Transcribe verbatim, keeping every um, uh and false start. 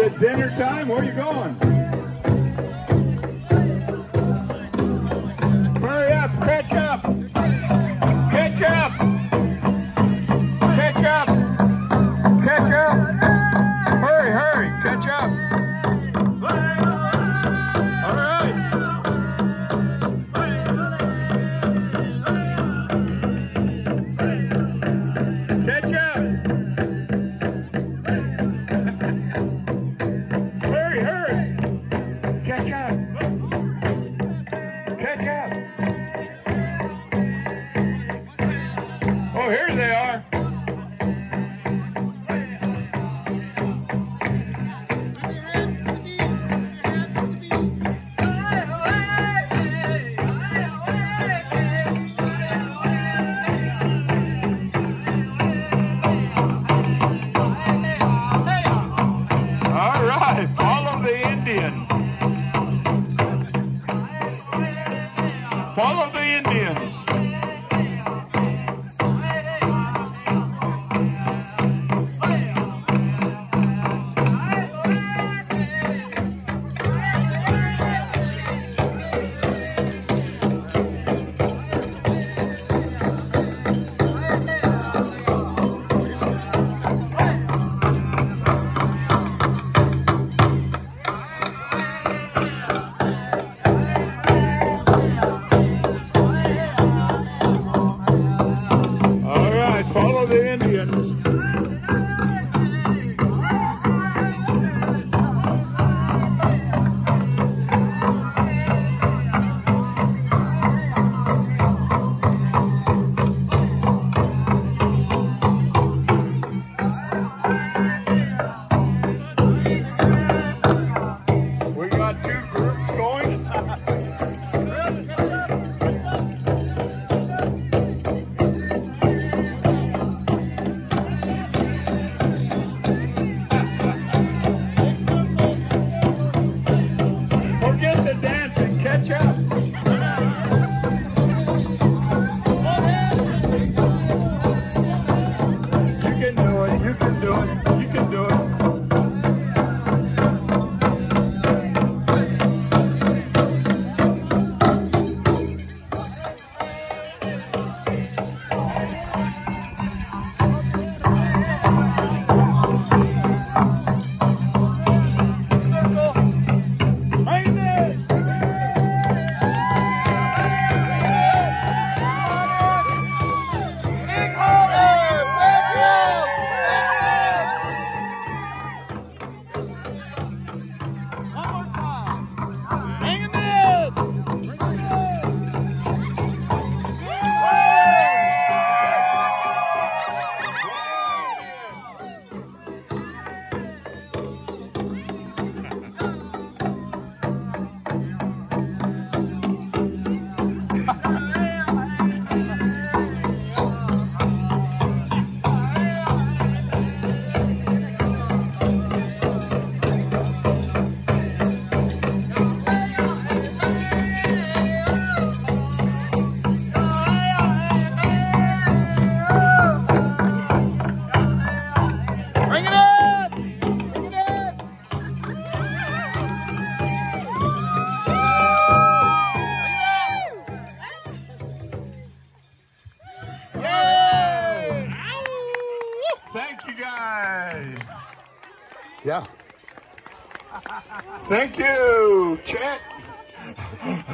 it dinner time? Where are you going? Hurry up, catch up. Catch up. Catch up. Catch up. Hurry, hurry, catch up. All right. Catch up. Hurry, hurry. Catch up. Catch up. Oh, here they are. All right, follow the Indian. Follow the Indians. Follow the Indians. We got two groups going. Forget the dancing, catch up. You can do it, you can do it, you can do it. Thank you, guys. Yeah. Thank you, Chet.